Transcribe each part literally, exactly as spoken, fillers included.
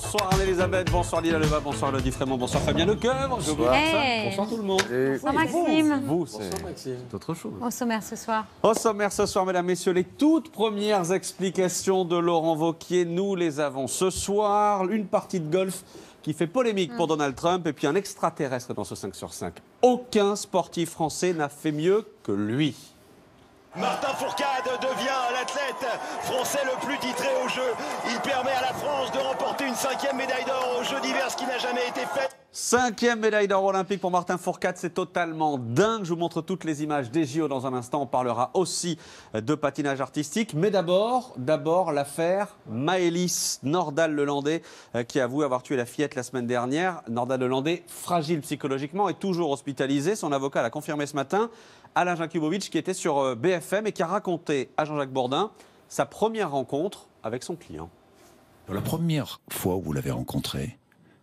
Bonsoir Anne-Elisabeth, bonsoir Lila Leva, bonsoir Elodie Frémont, bonsoir Fabien Lecoeuvre. Bonsoir. Hey. Bonsoir tout le monde. Et bonsoir Maxime. Vous, vous c'est autre chose. Au sommaire ce soir. Au sommaire ce soir, mesdames, messieurs, les toutes premières explications de Laurent Wauquiez, nous les avons ce soir. Une partie de golf qui fait polémique mmh. pour Donald Trump et puis un extraterrestre dans ce cinq sur cinq. Aucun sportif français n'a fait mieux que lui. Martin Fourcade devient l'athlète français le plus titré au jeu. Il permet à la France de remporter une cinquième médaille d'or aux Jeux d'hiver, ce qui n'a jamais été fait. Cinquième médaille d'or olympique pour Martin Fourcade, c'est totalement dingue. Je vous montre toutes les images des J O dans un instant. On parlera aussi de patinage artistique. Mais d'abord, d'abord l'affaire Maëlys Nordahl-Lelandais qui avoue avoir tué la fillette la semaine dernière. Nordahl-Lelandais, fragile psychologiquement, est toujours hospitalisé. Son avocat l'a confirmé ce matin. Alain Jakubowicz qui était sur B F M et qui a raconté à Jean-Jacques Bourdin sa première rencontre avec son client. La première fois où vous l'avez rencontré,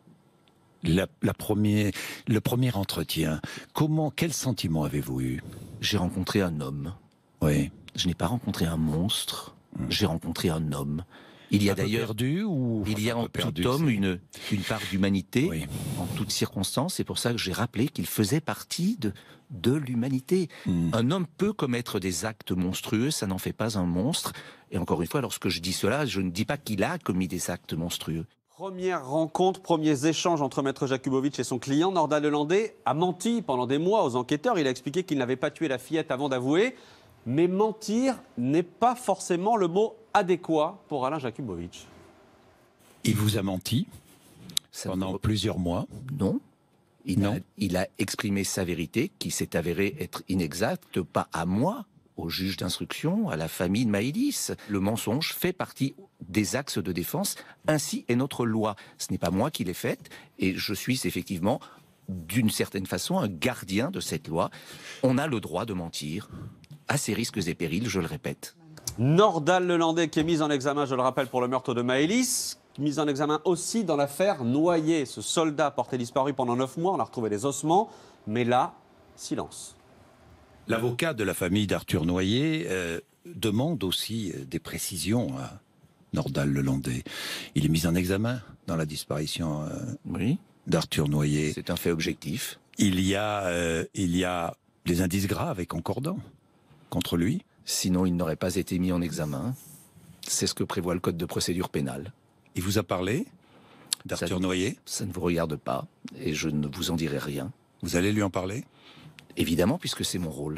la, la première, le premier entretien, comment, quel sentiment avez-vous eu? J'ai rencontré un homme. Oui. Je n'ai pas rencontré un monstre. Mmh. J'ai rencontré un homme. Il y a d'ailleurs perdu ou il y a en perdu, tout homme une, une part d'humanité oui. en toutes circonstances. C'est pour ça que j'ai rappelé qu'il faisait partie de, de l'humanité. Mmh. Un homme peut commettre des actes monstrueux, ça n'en fait pas un monstre. Et encore une fois, lorsque je dis cela, je ne dis pas qu'il a commis des actes monstrueux. Première rencontre, premiers échanges entre Maître Jakubowicz et son client. Nordahl-Lelandais a menti pendant des mois aux enquêteurs. Il a expliqué qu'il n'avait pas tué la fillette avant d'avouer. Mais mentir n'est pas forcément le mot adéquat pour Alain Jakubowicz. Il vous a menti Ça pendant vous... plusieurs mois? Non. Il, non. A, il a exprimé sa vérité, qui s'est avérée être inexacte, pas à moi, au juge d'instruction, à la famille de Maëlys. Le mensonge fait partie des axes de défense, ainsi est notre loi. Ce n'est pas moi qui l'ai faite, et je suis effectivement, d'une certaine façon, un gardien de cette loi. On a le droit de mentir, à ses risques et périls, je le répète. Nordahl-Lelandais qui est mise en examen, je le rappelle, pour le meurtre de Maëlys, mise en examen aussi dans l'affaire Noyer. Ce soldat porté disparu pendant neuf mois, on a retrouvé les ossements, mais là, silence. L'avocat de la famille d'Arthur Noyer euh, demande aussi des précisions à Nordahl-Lelandais. Il est mis en examen dans la disparition euh, oui. d'Arthur Noyer. C'est un fait objectif. Il y a, euh, il y a des indices graves et concordants contre lui. Sinon, il n'aurait pas été mis en examen. C'est ce que prévoit le Code de procédure pénale. Il vous a parlé d'Arthur Noyer? Ça ne vous regarde pas, et je ne vous en dirai rien. Vous allez lui en parler? Évidemment, puisque c'est mon rôle.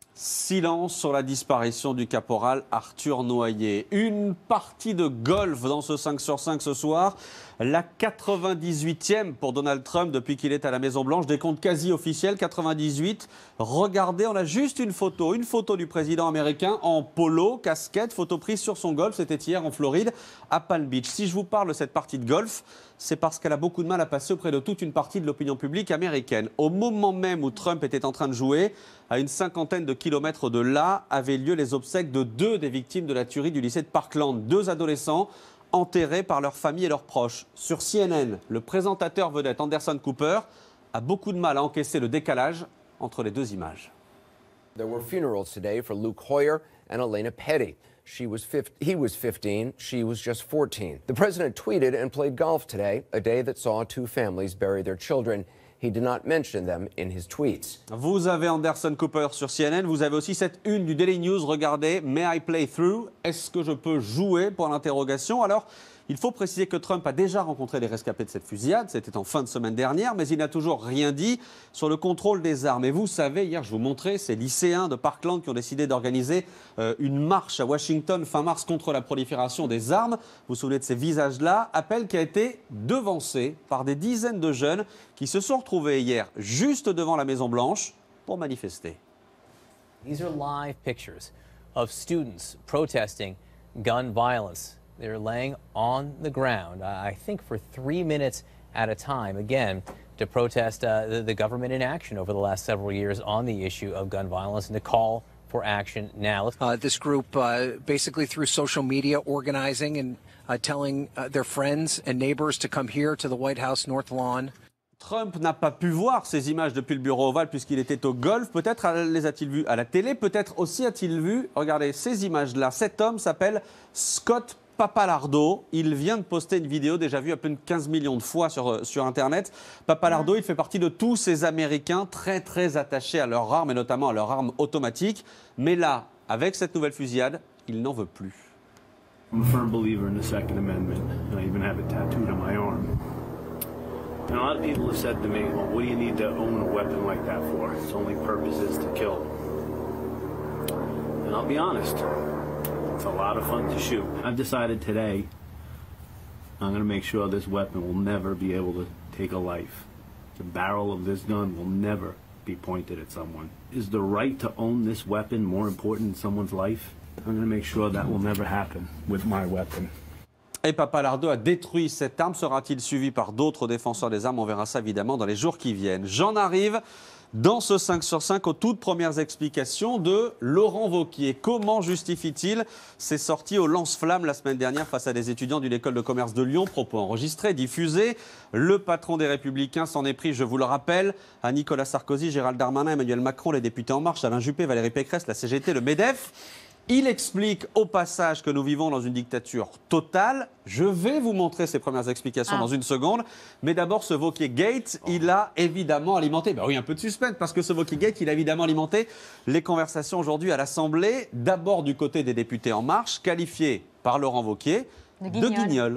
Silence sur la disparition du caporal Arthur Noyer. Une partie de golf dans ce cinq sur cinq ce soir. La quatre-vingt-dix-huitième pour Donald Trump depuis qu'il est à la Maison-Blanche. Des comptes quasi officiels, quatre-vingt-dix-huit. Regardez, on a juste une photo. Une photo du président américain en polo, casquette, photo prise sur son golf. C'était hier en Floride, à Palm Beach. Si je vous parle de cette partie de golf, c'est parce qu'elle a beaucoup de mal à passer auprès de toute une partie de l'opinion publique américaine. Au moment même où Trump était en train de jouer, à une cinquantaine de kilomètres de là, avaient lieu les obsèques de deux des victimes de la tuerie du lycée de Parkland. Deux adolescents enterrés par leurs familles et leurs proches. Sur C N N, le présentateur vedette Anderson Cooper a beaucoup de mal à encaisser le décalage entre les deux images. There were funerals today for Luke Hoyer and Elena Petty. She was he was fifteen, she was just fourteen. The president tweeted and played golf today, a day that saw two families bury their children. He did not mention them in his tweets. Vous avez Anderson Cooper sur C N N, vous avez aussi cette une du Daily News, regardez, May I play through? Est-ce que je peux jouer pour l'interrogation? Alors, il faut préciser que Trump a déjà rencontré les rescapés de cette fusillade, c'était en fin de semaine dernière, mais il n'a toujours rien dit sur le contrôle des armes. Et vous savez, hier je vous montrais ces lycéens de Parkland qui ont décidé d'organiser euh, une marche à Washington fin mars contre la prolifération des armes. Vous vous souvenez de ces visages-là? Appel qui a été devancé par des dizaines de jeunes qui se sont retrouvés hier juste devant la Maison-Blanche pour manifester. These are live pictures of students protesting gun violence. They're laying on the ground, I think for three minutes at a time, again, to protest uh, the, the government inaction over the last several years on the issue of gun violence and to call for action now. Uh, this group uh, basically through social media organizing and uh, telling uh, their friends and neighbors to come here to the White House North Lawn. Trump n'a pas pu voir ces images depuis le bureau ovale puisqu'il était au golf. Peut-être les a-t-il vues à la télé, peut-être aussi a-t-il vu, regardez ces images-là. Cet homme s'appelle Scott Papalardo, il vient de poster une vidéo déjà vue à plus de quinze millions de fois sur, sur Internet. Papalardo, il fait partie de tous ces Américains très très attachés à leurs armes et notamment à leurs armes automatiques. Mais là, avec cette nouvelle fusillade, il n'en veut plus. I'm a firm believer in the Second Amendment, and I even have it tattooed on my arm. And a lot of people have said to me, well, what do you need to own a weapon like that for? Its only purpose is to kill. And I'll be honest, it's a lot of fun to shoot. I've decided today I'm going to make sure this weapon will never be able to take a life. The barrel of this gun will never be pointed at someone. Is the right to own this weapon more important than someone's life? I'm going to make sure that will never happen with my weapon. Et Papalardo a détruit cette arme. Sera-t-il suivi par d'autres défenseurs des armes? On verra ça évidemment dans les jours qui viennent. J'en arrive dans ce cinq sur cinq aux toutes premières explications de Laurent Wauquiez. Comment justifie-t-il ses sorties au lance-flamme la semaine dernière face à des étudiants d'une école de commerce de Lyon? Propos enregistrés, diffusés. Le patron des Républicains s'en est pris, je vous le rappelle, à Nicolas Sarkozy, Gérald Darmanin, Emmanuel Macron, les députés En Marche, Alain Juppé, Valérie Pécresse, la C G T, le MEDEF. Il explique au passage que nous vivons dans une dictature totale. Je vais vous montrer ses premières explications ah. dans une seconde. Mais d'abord, ce Wauquiez Gate, oh. il a évidemment alimenté, bah oui, un peu de suspense, parce que ce Wauquiez Gate, il a évidemment alimenté les conversations aujourd'hui à l'Assemblée. D'abord du côté des députés En Marche, qualifiés par Laurent Wauquiez de guignol. De guignol.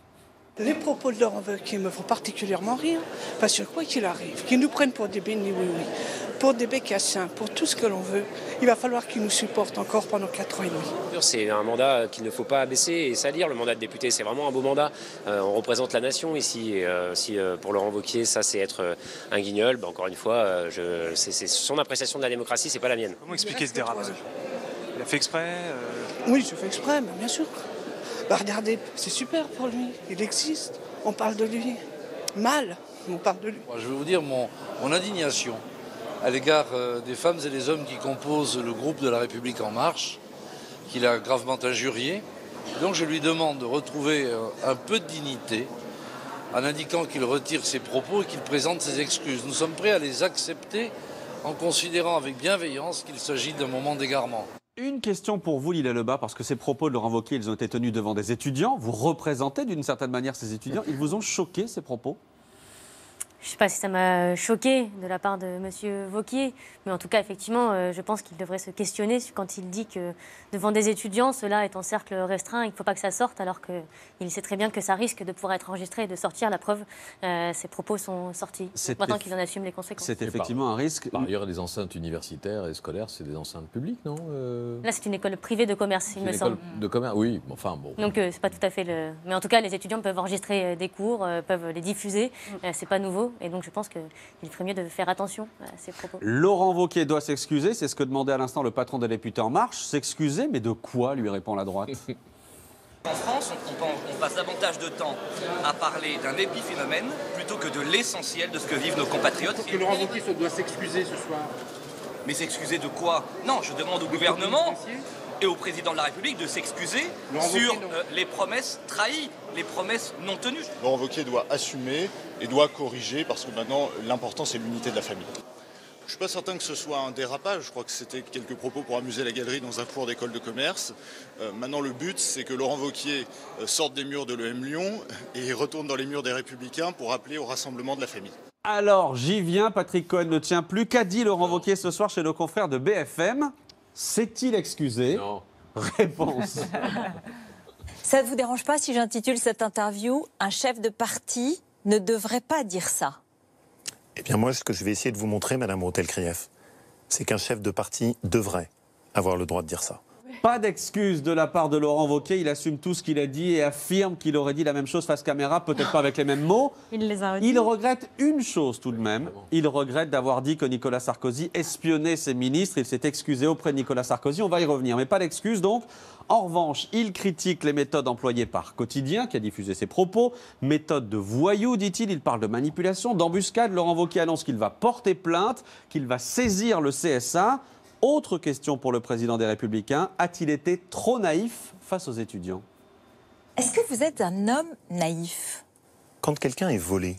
Les propos de Laurent Wauquiez me font particulièrement rire, parce que quoi qu'il arrive, qu'ils nous prennent pour des bénis, oui, oui, pour des bécassins, pour tout ce que l'on veut, il va falloir qu'ils nous supportent encore pendant quatre ans et demi. C'est un mandat qu'il ne faut pas abaisser et salir. Le mandat de député, c'est vraiment un beau mandat. Euh, on représente la nation ici. Et, euh, si euh, pour Laurent Wauquiez, ça c'est être euh, un guignol, bah, encore une fois, euh, je, c'est, c'est son appréciation de la démocratie, c'est pas la mienne. Comment expliquer ce dérapage? Il a fait exprès euh... Oui, je fais exprès, mais bien sûr. Bah regardez, c'est super pour lui, il existe, on parle de lui. Mal, on parle de lui. Moi, je vais vous dire mon, mon indignation à l'égard euh, des femmes et des hommes qui composent le groupe de La République En Marche, qu'il a gravement injurié. Donc je lui demande de retrouver euh, un peu de dignité en indiquant qu'il retire ses propos et qu'il présente ses excuses. Nous sommes prêts à les accepter en considérant avec bienveillance qu'il s'agit d'un moment d'égarement. Une question pour vous, Lila Lebas, parce que ces propos de Laurent Wauquiez, ils ont été tenus devant des étudiants. Vous représentez d'une certaine manière ces étudiants. Ils vous ont choqué, ces propos? Je ne sais pas si ça m'a choqué de la part de M. Wauquiez, mais en tout cas, effectivement, euh, je pense qu'il devrait se questionner quand il dit que devant des étudiants, cela est en cercle restreint et qu'il ne faut pas que ça sorte, alors qu'il sait très bien que ça risque de pouvoir être enregistré et de sortir. La preuve, euh, ces propos sont sortis. C'est maintenant qu'il en assume les conséquences. C'est effectivement un risque. Par ailleurs, les enceintes universitaires et scolaires, c'est des enceintes publiques, non euh... Là, c'est une école privée de commerce, il me une semble. École de commerce, oui, enfin bon. Donc, euh, c'est pas tout à fait le. Mais en tout cas, les étudiants peuvent enregistrer des cours, euh, peuvent les diffuser. Euh, c'est pas nouveau. Et donc, je pense qu'il ferait mieux de faire attention à ces propos. Laurent Wauquiez doit s'excuser, c'est ce que demandait à l'instant le patron des députés En Marche. S'excuser, mais de quoi, lui répond la droite? En France, on, on, on passe davantage de temps à parler d'un épiphénomène plutôt que de l'essentiel de ce que vivent nos compatriotes. Est-ce que Laurent Wauquiez doit s'excuser ce soir? Mais s'excuser de quoi? Non, je demande au gouvernement et au président de la République de s'excuser sur euh, les promesses trahies, les promesses non tenues. Laurent Wauquiez doit assumer et doit corriger parce que maintenant l'important c'est l'unité de la famille. Je ne suis pas certain que ce soit un dérapage, je crois que c'était quelques propos pour amuser la galerie dans un cours d'école de commerce. Euh, maintenant le but c'est que Laurent Wauquiez euh, sorte des murs de l'E M Lyon et retourne dans les murs des Républicains pour appeler au rassemblement de la famille. Alors j'y viens, Patrick Cohen ne tient plus. Qu'a dit Laurent Wauquiez ce soir chez nos confrères de B F M? S'est-il excusé? Non. Réponse. Ça ne vous dérange pas si j'intitule cette interview « Un chef de parti ne devrait pas dire ça ». Eh bien moi, ce que je vais essayer de vous montrer, Madame Routel-Krief, c'est qu'un chef de parti devrait avoir le droit de dire ça. Pas d'excuse de la part de Laurent Wauquiez, il assume tout ce qu'il a dit et affirme qu'il aurait dit la même chose face caméra, peut-être pas avec les mêmes mots. Il les a redits. Il regrette une chose tout de même, il regrette d'avoir dit que Nicolas Sarkozy espionnait ses ministres, il s'est excusé auprès de Nicolas Sarkozy, on va y revenir, mais pas d'excuse donc. En revanche, il critique les méthodes employées par Quotidien, qui a diffusé ses propos, méthode de voyou, dit-il, il parle de manipulation, d'embuscade. Laurent Wauquiez annonce qu'il va porter plainte, qu'il va saisir le C S A. Autre question pour le président des Républicains, a-t-il été trop naïf face aux étudiants? Est-ce que vous êtes un homme naïf? Quand quelqu'un est volé,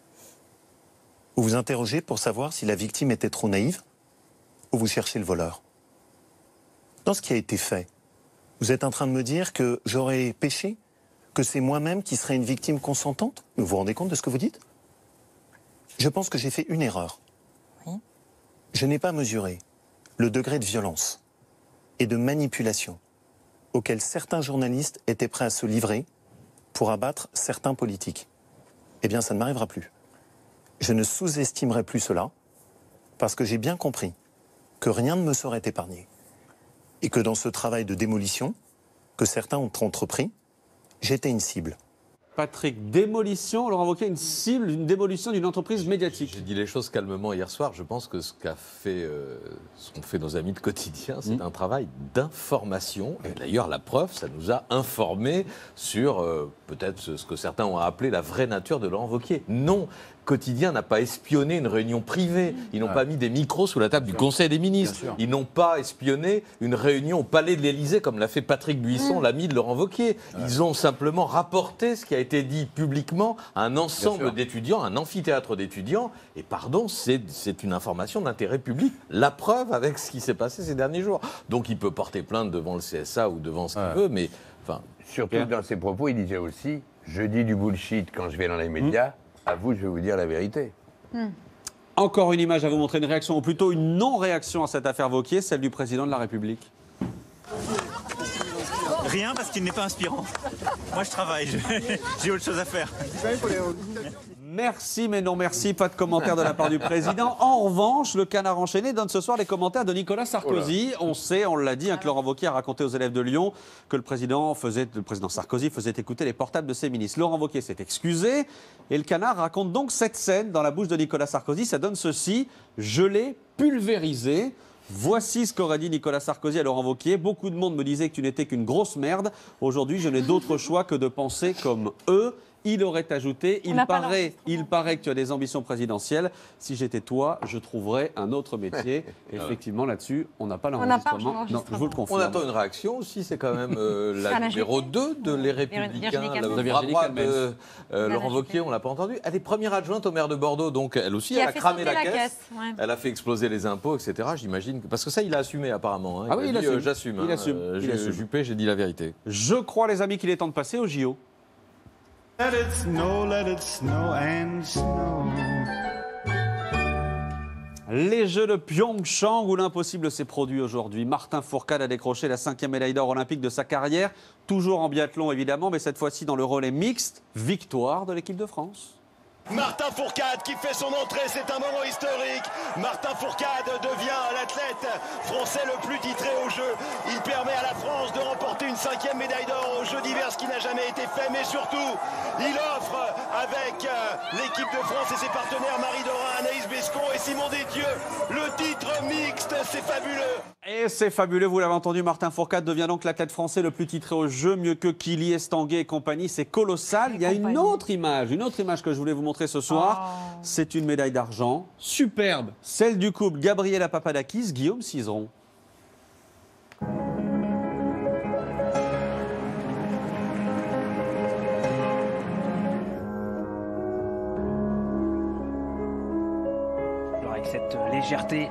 vous vous interrogez pour savoir si la victime était trop naïve ou vous cherchez le voleur? Dans ce qui a été fait, Vous êtes en train de me dire que j'aurais péché? Que c'est moi-même qui serais une victime consentante? Vous vous rendez compte de ce que vous dites? Je pense que j'ai fait une erreur. Oui. Je n'ai pas mesuré le degré de violence et de manipulation auquel certains journalistes étaient prêts à se livrer pour abattre certains politiques. Eh bien, ça ne m'arrivera plus. Je ne sous-estimerai plus cela, parce que j'ai bien compris que rien ne me serait épargné. Et que dans ce travail de démolition que certains ont entrepris, j'étais une cible. Patrick, démolition, Laurent Wauquiez, une cible, une démolition d'une entreprise médiatique. J'ai dit les choses calmement hier soir. Je pense que ce qu'a fait, euh, ce qu'ont fait nos amis de quotidien, c'est mmh. un travail d'information. Et d'ailleurs, la preuve, ça nous a informés sur euh, peut-être ce que certains ont appelé la vraie nature de Laurent Wauquiez. Non. Quotidien n'a pas espionné une réunion privée. Ils n'ont ah. pas mis des micros sous la table du Conseil des ministres. Ils n'ont pas espionné une réunion au Palais de l'Élysée comme l'a fait Patrick Buisson, mmh. l'ami de Laurent Wauquiez. Ouais. Ils ont simplement rapporté ce qui a été dit publiquement à un ensemble d'étudiants, un amphithéâtre d'étudiants. Et pardon, c'est, c'est une information d'intérêt public. La preuve avec ce qui s'est passé ces derniers jours. Donc il peut porter plainte devant le C S A ou devant ce qu'il ouais. veut, mais enfin. Surtout bien. Dans ses propos, il disait aussi « Je dis du bullshit quand je vais dans les médias. Mmh. À vous, je vais vous dire la vérité. Hmm. Encore une image à vous montrer, une réaction, ou plutôt une non-réaction à cette affaire Wauquiez, celle du président de la République. Rien, parce qu'il n'est pas inspirant. Moi, je travaille, j'ai autre chose à faire. Merci, mais non merci, pas de commentaires de la part du président. En revanche, le Canard enchaîné donne ce soir les commentaires de Nicolas Sarkozy. Oh on sait, on l'a dit, hein, que Laurent Wauquiez a raconté aux élèves de Lyon que le président, faisait, le président Sarkozy faisait écouter les portables de ses ministres. Laurent Wauquiez s'est excusé et le Canard raconte donc cette scène dans la bouche de Nicolas Sarkozy. Ça donne ceci: je l'ai pulvérisé. Voici ce qu'aurait dit Nicolas Sarkozy à Laurent Wauquiez. Beaucoup de monde me disait que tu n'étais qu'une grosse merde. Aujourd'hui, je n'ai d'autre choix que de penser comme eux. Il aurait ajouté, il paraît, il paraît que tu as des ambitions présidentielles. Si j'étais toi, je trouverais un autre métier. Et effectivement, là-dessus, on n'a pas l'enregistrement. Non, je vous le confirme. On attend une réaction aussi. C'est quand même euh, la numéro deux de Les Républicains. Le bras droit de euh, Laurent Wauquiez, on ne l'a pas entendu. Elle est première adjointe au maire de Bordeaux. Donc, elle aussi, elle a, a cramé la, la caisse. caisse ouais. Elle a fait exploser les impôts, et cetera. J'imagine. Parce que ça, il a assumé apparemment. Hein. Il ah oui, il dit, assume. Euh, J'assume. Il hein. assume. Euh, il assume. Juppé, j'ai dit la vérité. Je crois, les amis, qu'il est temps de passer au J O. Let it snow, let it snow and snow. Les Jeux de Pyeongchang où l'impossible s'est produit aujourd'hui. Martin Fourcade a décroché la cinquième médaille d'or olympique de sa carrière, toujours en biathlon évidemment, mais cette fois-ci dans le relais mixte. Victoire de l'équipe de France. Martin Fourcade qui fait son entrée, c'est un moment historique. Martin Fourcade devient l'athlète français le plus titré aux Jeux. Il permet à la France de remporter une cinquième médaille d'or aux Jeux d'hiver, ce qui n'a jamais été fait. Mais surtout, il offre avec l'équipe de France et ses partenaires Marie Dorin, Anaïs Bescon et Simon Détieux le titre mixte. C'est fabuleux. Et c'est fabuleux, vous l'avez entendu, Martin Fourcade devient donc l'athlète français le plus titré aux Jeux, mieux que Kili, Estanguet et compagnie. C'est colossal. Il y a une autre image, une autre image que je voulais vous montrer ce soir. Oh. C'est une médaille d'argent, superbe, celle du couple Gabriela Papadakis, Guillaume Cizeron. Alors avec cette légèreté.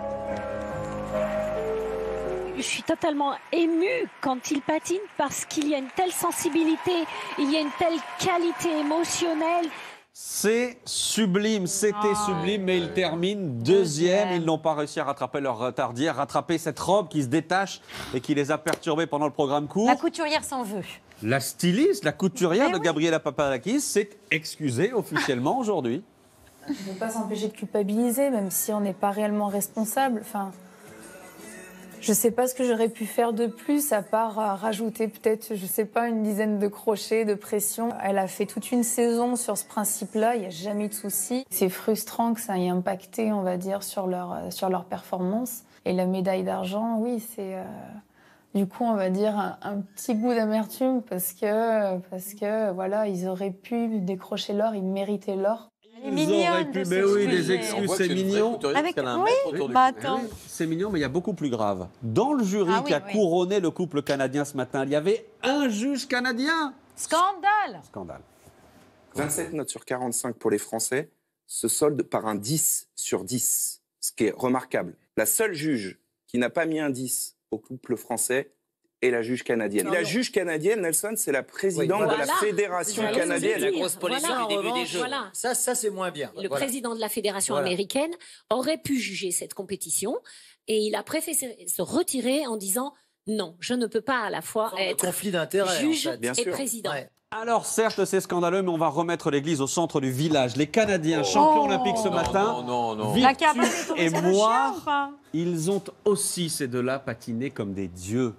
Je suis totalement émue quand il patine parce qu'il y a une telle sensibilité, il y a une telle qualité émotionnelle. C'est sublime, c'était oh. sublime, mais ils terminent deuxième. Ils n'ont pas réussi à rattraper leur retard d'hier, rattraper cette robe qui se détache et qui les a perturbés pendant le programme court. La couturière s'en veut. La styliste, la couturière mais de oui. Gabriela Papadakis s'est excusée officiellement aujourd'hui. On ne peut pas s'empêcher de culpabiliser, même si on n'est pas réellement responsable. Enfin, je ne sais pas ce que j'aurais pu faire de plus, à part rajouter peut-être, je ne sais pas, une dizaine de crochets, de pression. Elle a fait toute une saison sur ce principe-là, il n'y a jamais eu de souci. C'est frustrant que ça ait impacté, on va dire, sur leur, sur leur performance. Et la médaille d'argent, oui, c'est... Euh, du coup, on va dire un, un petit goût d'amertume parce que, parce que, voilà, ils auraient pu décrocher l'or, ils méritaient l'or. Ils auraient pu, mais oui, des excuses, c'est mignon. Avec... Oui, bah attends. Oui, c'est mignon, mais il y a beaucoup plus grave. Dans le jury ah, oui, qui a oui. couronné le couple canadien ce matin, il y avait un juge canadien. Scandale. Scandale. vingt-sept notes sur quarante-cinq pour les Français se soldent par un dix sur dix, ce qui est remarquable. La seule juge qui n'a pas mis un dix au couple français et la juge canadienne. Non, la non. juge canadienne, Nelson, c'est la présidente Oui, de la voilà. Fédération J'allais canadienne. vous La dire. grosse polémique Voilà, du en début des revanche, Jeux. voilà. Ça, ça c'est moins bien. Le Voilà. président de la Fédération Voilà. américaine aurait pu juger cette compétition et il a préféré se retirer en disant non, je ne peux pas à la fois être conflit d'intérêts, juge en fait. Bien et sûr. président. Ouais. Alors certes, c'est scandaleux, mais on va remettre l'église au centre du village. Les Canadiens, champions Oh. olympiques ce Non, matin, non, non, non. La Virtu cabane est tombée et sur le chien ou Moire, pas ils ont aussi, ces deux-là, patiné comme des dieux.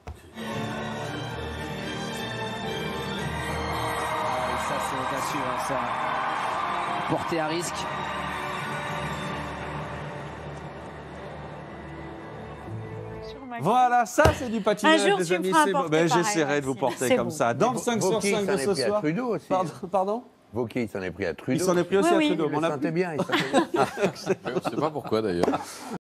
Ça, c'est audacieux, hein, ça. Porté à risque. Voilà, ça c'est du patinage, Un jour, les tu me amis. feras c'est bon. porter Ben, pareil, J'essaierai de vous Maxime. porter C'est comme bon. ça. Dans le cinq sur Wauquiez, il cinq s'en de est ce pris à soir. Trudeau aussi. Pardon, pardon Wauquiez, il s'en est pris à Trudeau. Il s'en est pris aussi Oui, à oui. Trudeau. Il On le a- sentait bien. il sentait bien. Je ne sais pas pourquoi d'ailleurs.